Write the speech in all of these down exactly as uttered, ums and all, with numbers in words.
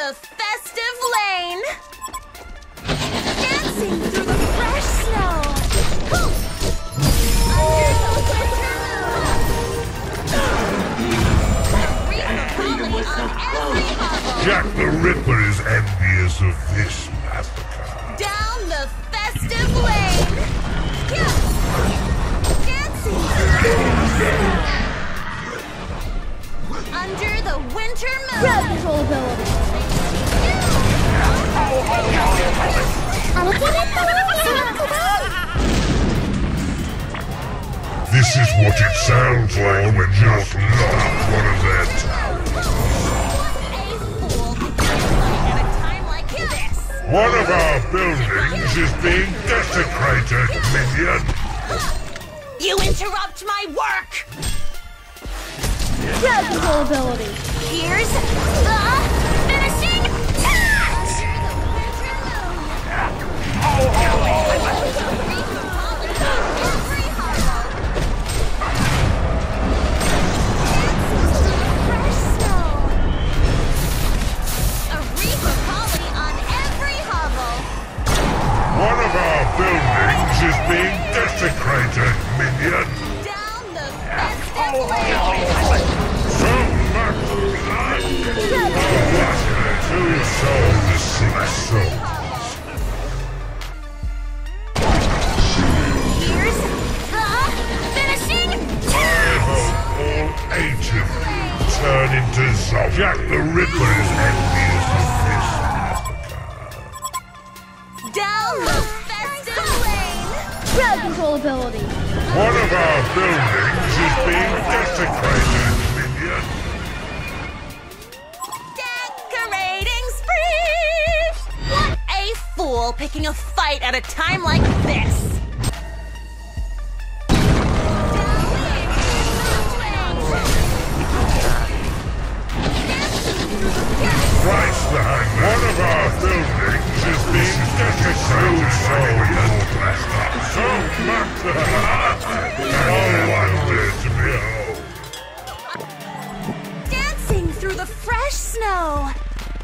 the festive lane. Dancing through the fresh snow. Under the winter moon. On every bubble. Jack the Ripper is envious of this massacre. Down the festive lane. Yeah. Dancing. Under the winter moon. Crowd control ability. This is what it sounds like when you're not one of their towers. One of our buildings is being desecrated, minion! You interrupt my work! Crowd control ability. Here's the finishing touch! A wreath of holly on every hovel. One of our buildings is being desecrated, minion! Down the festive lane. So much blood! Two souls, six souls. Here's the finishing I touch! hope all eight of you turn into zombies. Jack the Ripper is envious of this massacre. Down the festive lane. Crowd control ability. One of our buildings is being desecrated, minion. Decorating spree! What a fool picking a fight at a time like this! Christ the Hangman. One of our buildings is being desecrated, minion. So much no one dare to behold. Dancing through the fresh snow!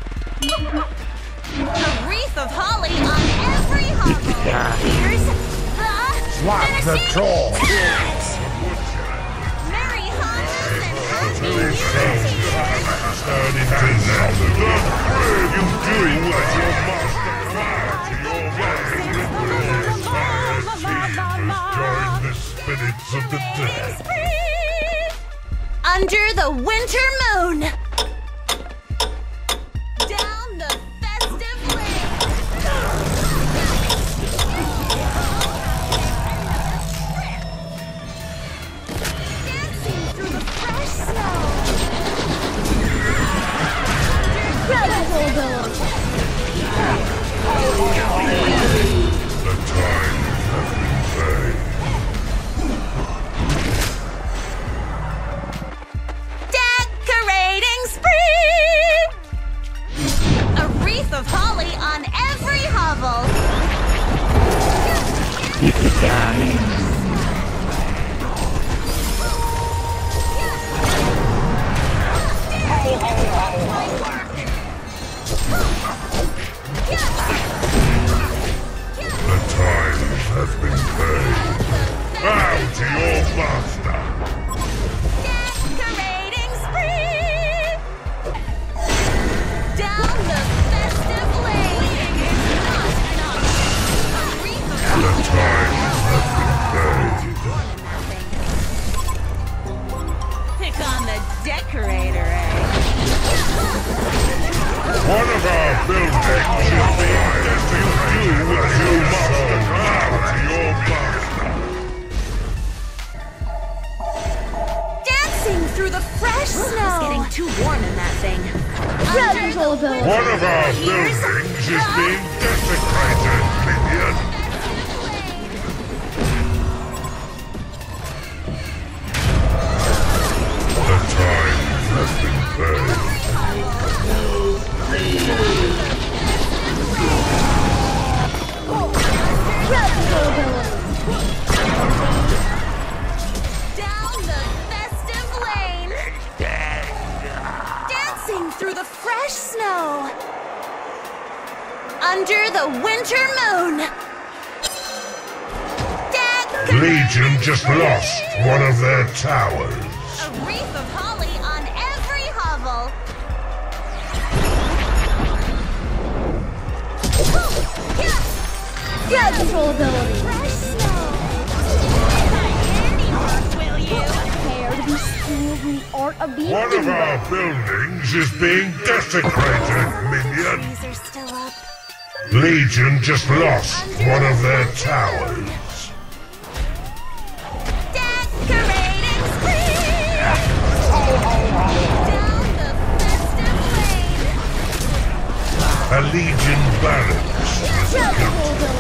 A wreath of holly on every hovel! Here's the Swat the finishing troll. touch! Merry Hanukkah and Happy New Year! Turn into zombies. You doing what your master vowed to your join the spirits of the dead. Under the winter moon! Down the festive lane! Dancing through the fresh snow! Crowd control ability. The time has been paid. Decorating spree! A wreath of holly on every hovel! The time has been paid. Bow to your master. Decorating spree! Down the festive lane! A wreath of The time has been paid. Pick on the decorator, eh? One of our buildings is being desecrated. You must bow to your master. Dancing through the fresh snow! It's getting too warm in that thing. Crowd control ability. One of our buildings is being desecrated, minion. The time has been paid. Crowd control ability. Down the festive lane! Dancing through the fresh snow! Under the winter moon. Legion just lost one of their towers. A wreath of holly on every hovel. Crowd control ability. Fresh snow. Handiwork, will you? Prepare to be schooled in the art of being One of evil. our buildings is being desecrated, minion. Trees are still up. Legion just lost one of their towers. Decorating spree. Down the festive lane. A Legion barracks was Crowd cut. control ability.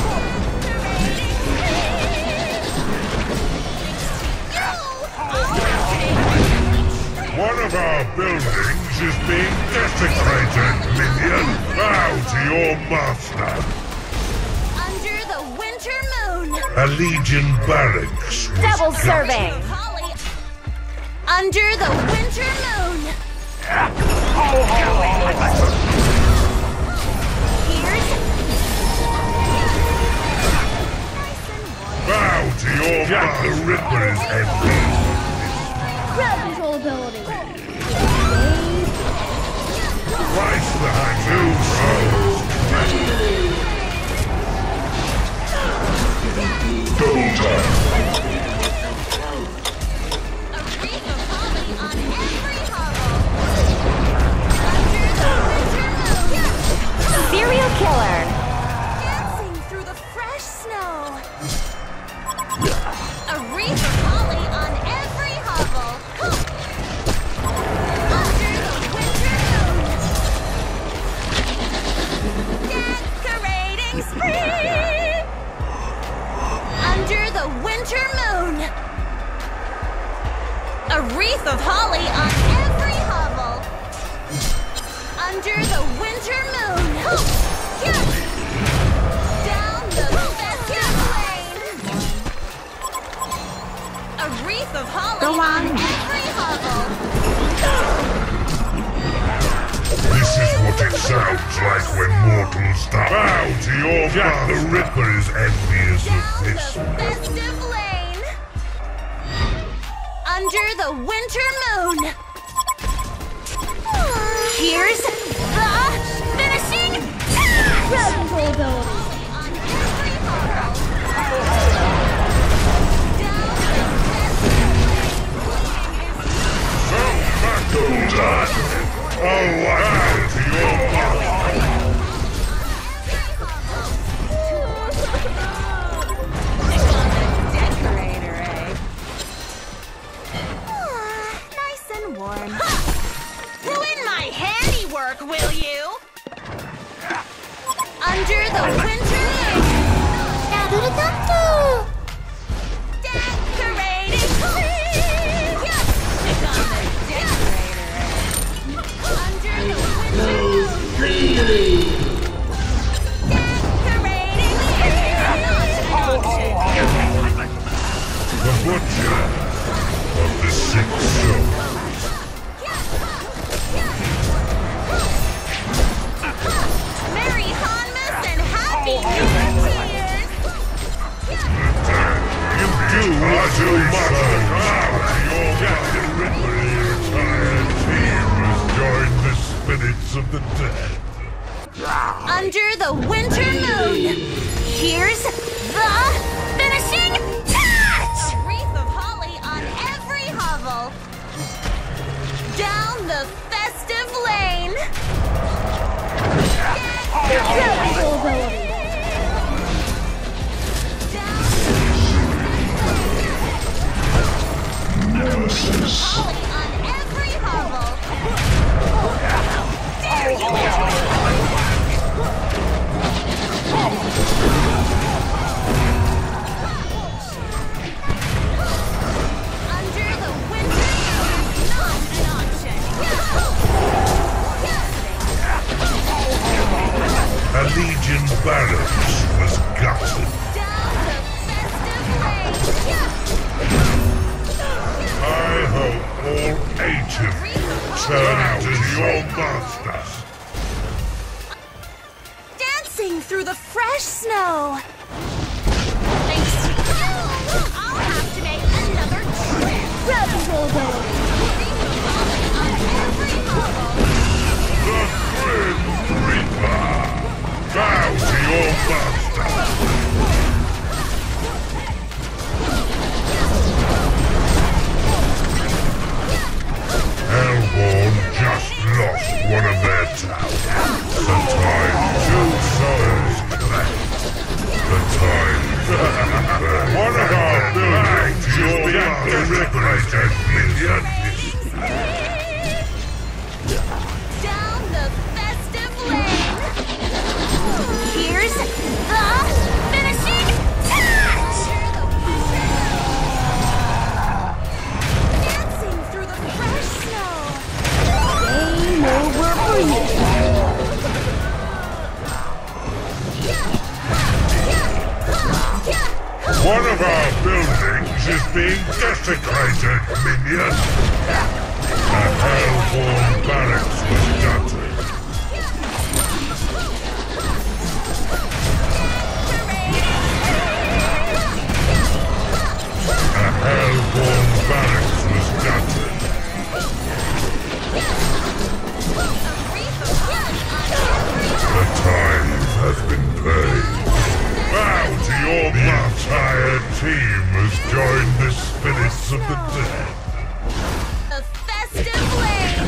One of our buildings is being desecrated, minion. Bow to your master. Under the winter moon. A Legion barracks was Double cut. serving. Holly. Under the winter moon. Here's Bow to your Jack master. The Ripper is empty. Crowd control ability. Christ the Hang. Two souls. Double tap. a wreath of holly on every hovel. Under the winter moon. Serial killer. Dancing through the fresh snow. A wreath of holly on every hovel. Under the winter moon. Decorating spree. Under the winter moon. A wreath of holly on every hovel. Under the winter moon. Down the festive lane. A wreath of holly Go on. every hovel. This is what it sounds like when mortals die. Bow to your Jack master. The Ripper is envious Down of this. the festive lane. Under the winter moon. Here's the finishing touch. Crowd control ability. On every hovel. Down the festive lane. Done. Oh, wow. To your master. Decorator, eh? Nice and warm. Ruin my handiwork, will you? Under the winter moon. Decorating spree. Stick on the decorator, eh? Under the winter moon. Decorating spree. The Butcher of the Six Souls. Merry Hanmas and Happy New Year's! You do what you must. Now to your Jack the Ripper retired. He has joined the spirits of the dead. Under the winter moon, here's the finishing touch! A wreath of holly on every hovel. Down the festive lane. Crowd control ability. Holly on every hovel. Dare you Under the winter moon is not an option. A Legion barracks was gutted. Down the festive lane. I hope all eight of you turn out as your masters. fresh snow. Thanks to you, I'll have to make another trip. Crowd control ability. On every level. The Grim Reaper! Bow to your master! Hellborn just lost one of their towers. The time two souls collect. The time one of our buildings is being desecrated, minion. Down the festive lane. Here's the finishing touch. Dancing through the fresh snow. Game over for you. One of our buildings is being desecrated, minion! A Hellborn barracks was gutted. A Hellborn barracks was gutted. The tithe has been paid. Bow to your entire team has joined the spirits of the dead. The festive lane.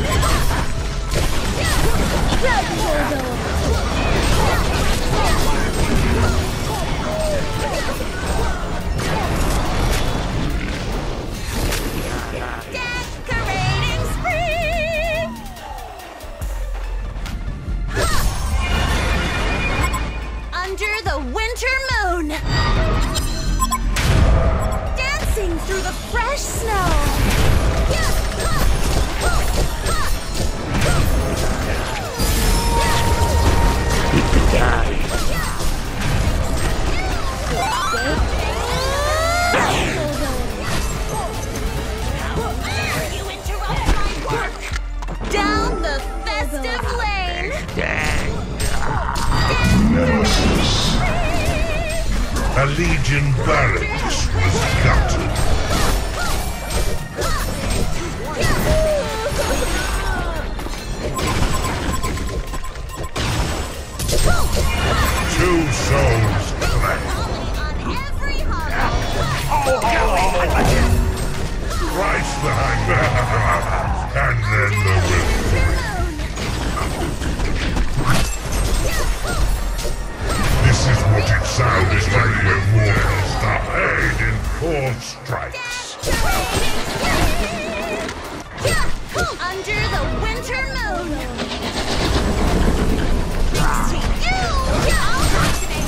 Crowd control Decorating spring. Under the winter moon. Dancing through the fresh snow. You interrupt my work. Down the festive lane. A Legion barracks was gutted. Two souls collect. On every hollow. Christ the hangman, and then the whip. This is what it sounds like when warriors are paid in four strikes. Under the winter moon. Thanks to you, I'll activate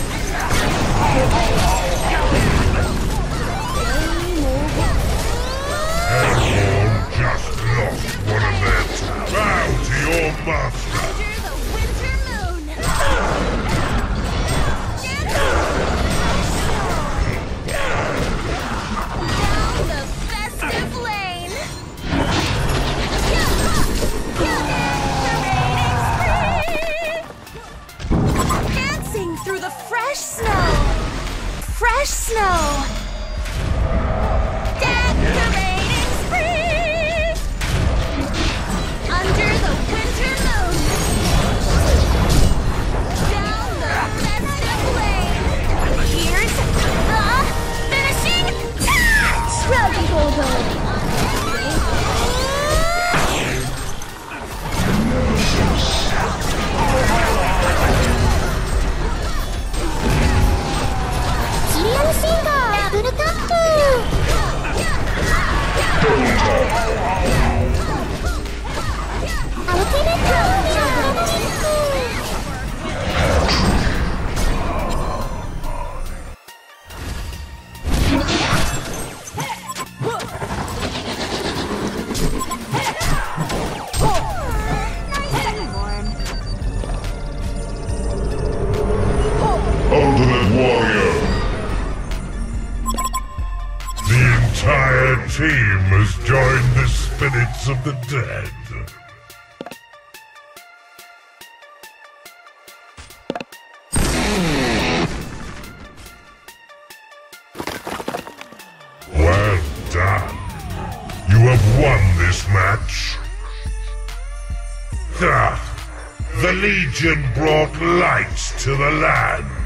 Hellborn just lost one of their towers. Bow to your master. Under the winter moon. Down the festive lane. Dancing through the fresh snow. Fresh snow. Decorating spring. Under the winter moon. Down the festive lane. Here's the finishing touch. Crowd control ability. Serial Singer, Double Tap. Ultimate Ultimate Warrior. The entire team has joined the spirits of the dead. done. You have won this match. Ah, the Legion brought light to the land.